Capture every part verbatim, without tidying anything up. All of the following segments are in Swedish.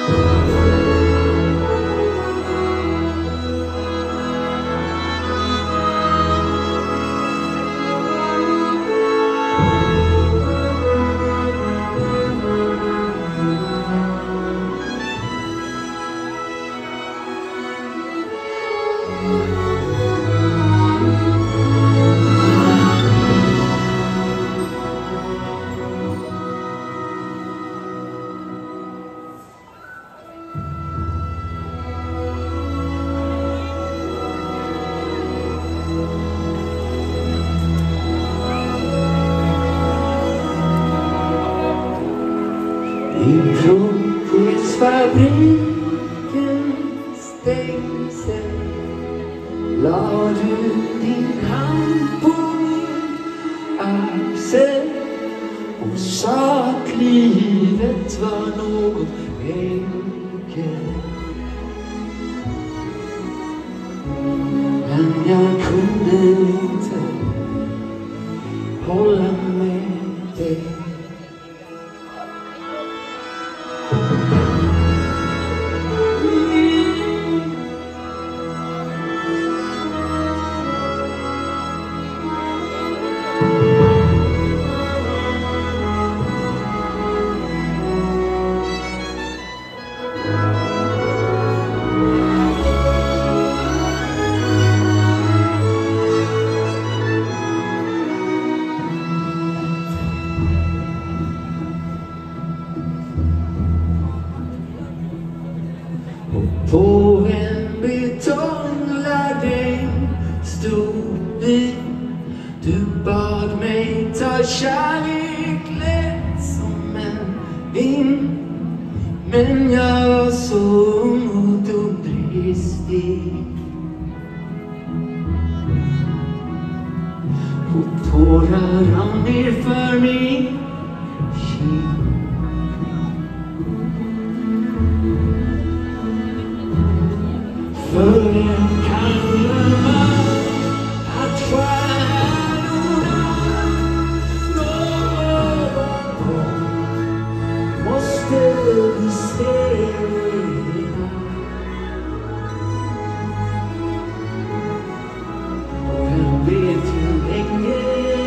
Fabrikens stängsel la du din hand på min axel och sa att livet var något enkelt. Men jag kunde inte hålla med dig. På en betongladäng stod vi. Du bad mig ta kärlek lätt som en vind. Men jag var så ung och dumdristig. Och tårar rann ner för min kind. För en kan glömma att stjärnorna någon gång måste bli stela. Vem vet hur länge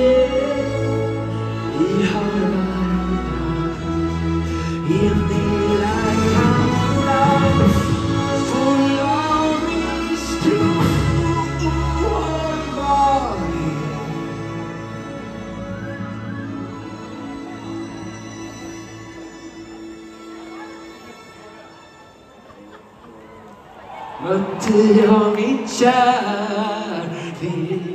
vi har varit i en delad kamra full av mötte jag min kärlek.